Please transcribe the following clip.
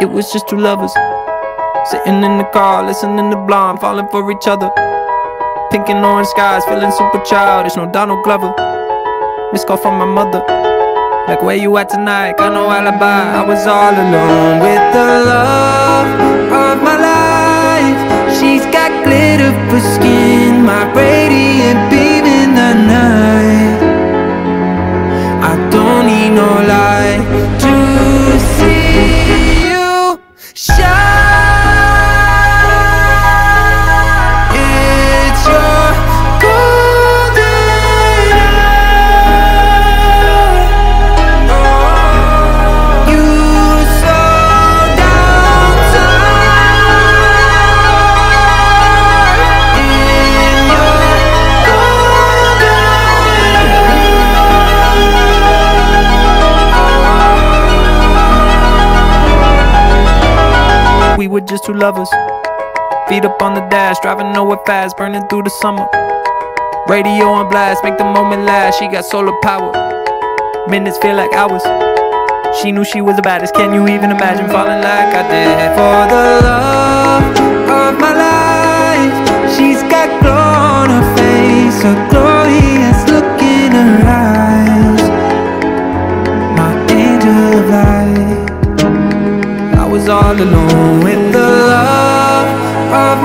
It was just two lovers sitting in the car, listening to Blonde, falling for each other. Pink and orange skies, feeling super childish. No Donald Glover. Missed call from my mother, like, where you at tonight? Got no alibi. I was all alone with the love of my life. She's got glitter for skin, my radiant beam in the night. I don't need no light to see you shine. We were just two lovers, feet up on the dash, driving nowhere fast, burning through the summer. Radio on blast, make the moment last. She got solar power, minutes feel like hours. She knew she was the baddest, can you even imagine falling like I did? For the love of my life, she's got glow on her face, a glorious look in her eyes. My angel of light. I was all alone with the love of